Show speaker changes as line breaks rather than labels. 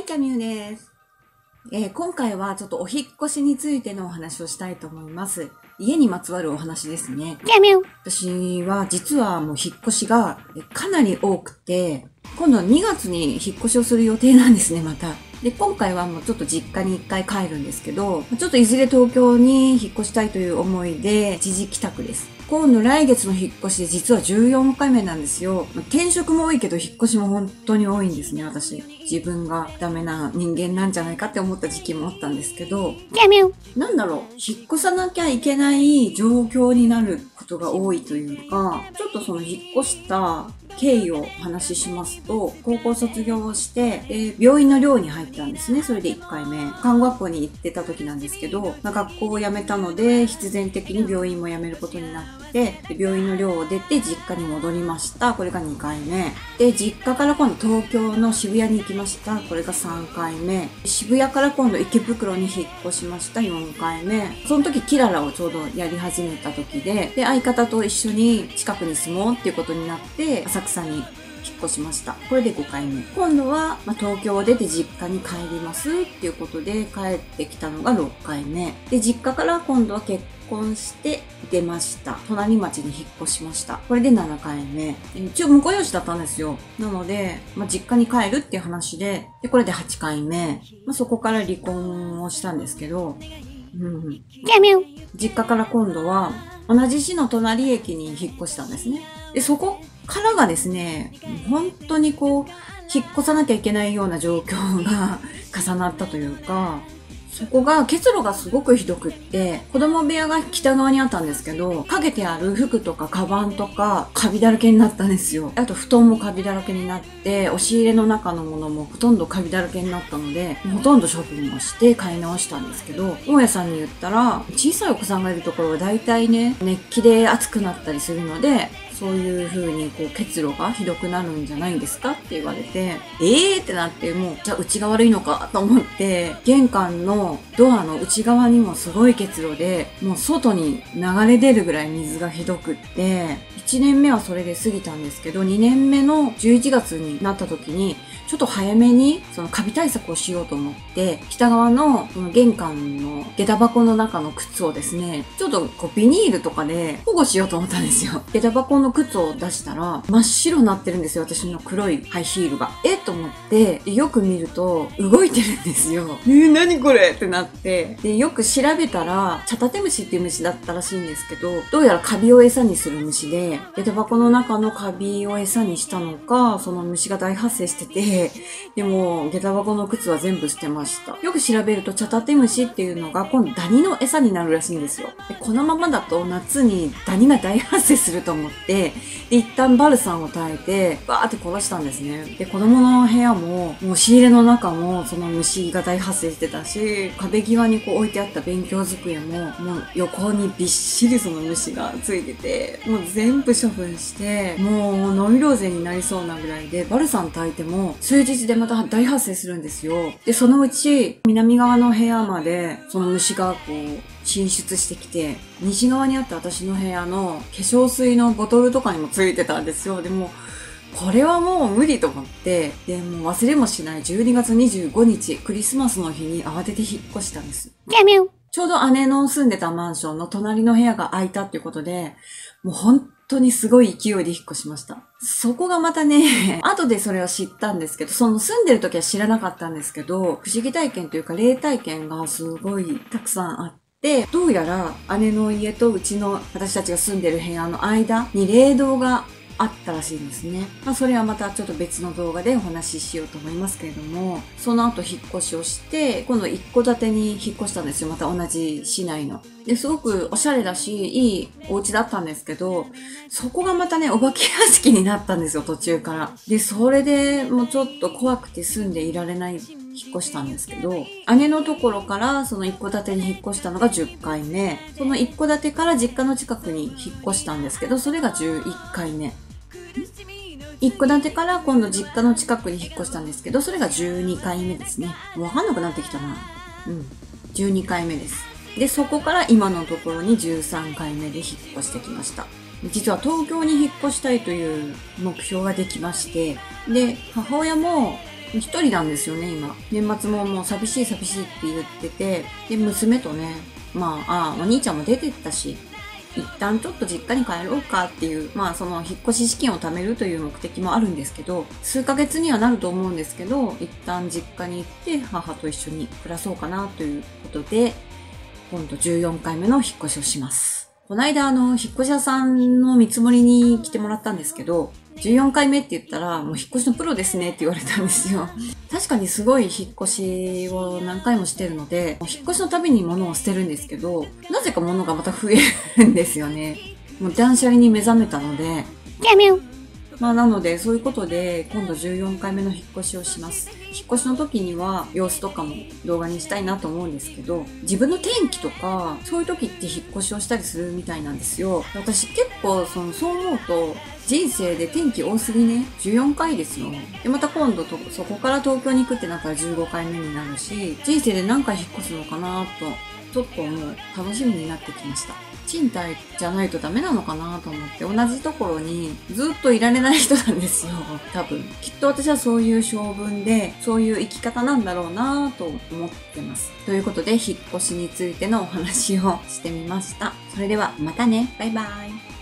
キャミューです。今回はちょっとお引っ越しについてのお話をしたいと思います。家にまつわるお話ですね。私は実はもう引っ越しがかなり多くて、今度は2月に引っ越しをする予定なんですね、また。で、今回はもうちょっと実家に1回帰るんですけど、ちょっといずれ東京に引っ越したいという思いで一時帰宅です。今度来月の引っ越しで実は14回目なんですよ。転職も多いけど引っ越しも本当に多いんですね、私。自分がダメな人間なんじゃないかって思った時期もあったんですけど、なんだろう、引っ越さなきゃいけない状況になることが多いというか、ちょっとその引っ越した経緯をお話ししますと、高校卒業をして、病院の寮に入ったんですね。それで1回目。看護学校に行ってた時なんですけど、学校を辞めたので、必然的に病院も辞めることになって、病院の寮を出て実家に戻りました。これが2回目。で、実家から今度東京の渋谷に行きました。これが3回目。渋谷から今度池袋に引っ越しました。4回目。その時キララをちょうどやり始めた時で、相方と一緒に近くに住もうっていうことになって、浅草に引っ越しました。これで5回目。今度は、東京を出て実家に帰りますっていうことで帰ってきたのが6回目。で、実家から今度は結婚して出ました。隣町に引っ越しました。これで7回目。一応婿養子だったんですよ。なので、実家に帰るっていう話で、これで8回目。そこから離婚をしたんですけど、実家から今度は同じ市の隣駅に引っ越したんですね。で、そこからがですね、本当に引っ越さなきゃいけないような状況が重なったというか、そこが結露がすごくひどくって、子供部屋が北側にあったんですけど、かけてある服とかカバンとかカビだらけになったんですよ。あと布団もカビだらけになって、押し入れの中のものもほとんどカビだらけになったので、ほとんど処分をして買い直したんですけど、大家さんに言ったら、小さいお子さんがいるところは大体ね、熱気で暑くなったりするので、そういう風に結露がひどくなるんじゃないんですかって言われて、ってなって、もう、じゃあうちが悪いのかと思って、玄関のドアの内側にもすごい結露で、もう外に流れ出るぐらい水がひどくって、1年目はそれで過ぎたんですけど、2年目の11月になった時に、ちょっと早めにそのカビ対策をしようと思って、北側のその玄関の下駄箱の中の靴をですね、ちょっとビニールとかで保護しようと思ったんですよ。下駄箱の靴を出したら真っ白になってるんですよ、私の黒いハイヒールが。と思って、よく見ると動いてるんですよ。何これってなって、で、よく調べたら、チャタテムシっていう虫だったらしいんですけど、どうやらカビを餌にする虫で、下駄箱の中のカビを餌にしたのか、その虫が大発生してて、でも、下駄箱の靴は全部捨てました。よく調べると、チャタテムシっていうのが今度ダニの餌になるらしいんですよ。で、このままだと夏にダニが大発生すると思って、で、一旦バルサンを耐えて、バーって殺したんですね。で、子供の部屋も、もう仕入れの中もその虫が大発生してたし、壁際に置いてあった勉強机も、もう横にびっしりその虫がついてて、もう全部処分して、もうノイローゼになりそうなぐらいで、バルサン炊いても、数日でまた大発生するんですよ。で、そのうち、南側の部屋まで、その虫が進出してきて、西側にあった私の部屋の化粧水のボトルとかにもついてたんですよ。でも、これはもう無理と思って、で、もう忘れもしない12月25日、クリスマスの日に慌てて引っ越したんです。ちょうど姉の住んでたマンションの隣の部屋が空いたっていうことで、もう本当にすごい勢いで引っ越しました。そこがまたね、後でそれは知ったんですけど、その住んでる時は知らなかったんですけど、不思議体験というか霊体験がすごいたくさんあって、どうやら姉の家とうちの私たちが住んでる部屋の間に霊道があったらしいんですね。それはまたちょっと別の動画でお話ししようと思いますけれども、その後引っ越しをして、今度一戸建てに引っ越したんですよ。また同じ市内の。で、すごくおしゃれだし、いいお家だったんですけど、そこがまたね、お化け屋敷になったんですよ、途中から。で、それでもうちょっと怖くて住んでいられない引っ越したんですけど、姉のところからその一戸建てに引っ越したのが10回目。その一戸建てから実家の近くに引っ越したんですけど、それが11回目。一戸建てから今度実家の近くに引っ越したんですけど、それが12回目ですね。もうわかんなくなってきたな。12回目です。で、そこから今のところに13回目で引っ越してきました。実は東京に引っ越したいという目標ができまして、で、母親も一人なんですよね、今。年末ももう寂しい寂しいって言ってて、で、娘とね、お兄ちゃんも出てったし、一旦ちょっと実家に帰ろうかっていう、その引っ越し資金を貯めるという目的もあるんですけど、数ヶ月にはなると思うんですけど、一旦実家に行って母と一緒に暮らそうかなということで、今度14回目の引っ越しをします。この間引っ越し屋さんの見積もりに来てもらったんですけど、14回目って言ったら、もう引っ越しのプロですねって言われたんですよ。確かにすごい引っ越しを何回もしてるので、引っ越しのたびに物を捨てるんですけど、なぜか物がまた増えるんですよね。もう断捨離に目覚めたので、なので、そういうことで、今度14回目の引っ越しをします。引っ越しの時には、様子とかも動画にしたいなと思うんですけど、自分の転機とか、そういう時って引っ越しをしたりするみたいなんですよ。私結構、そう思うと、人生で転機多すぎね。14回ですよ。で、また今度そこから東京に行くってなったら15回目になるし、人生で何回引っ越すのかなと、ちょっともう楽しみになってきました。賃貸じゃないとダメなのかなと思って、同じところにずっといられない人なんですよ。多分。きっと私はそういう性分で、そういう生き方なんだろうなと思ってます。ということで、引っ越しについてのお話をしてみました。それではまたね。バイバイ。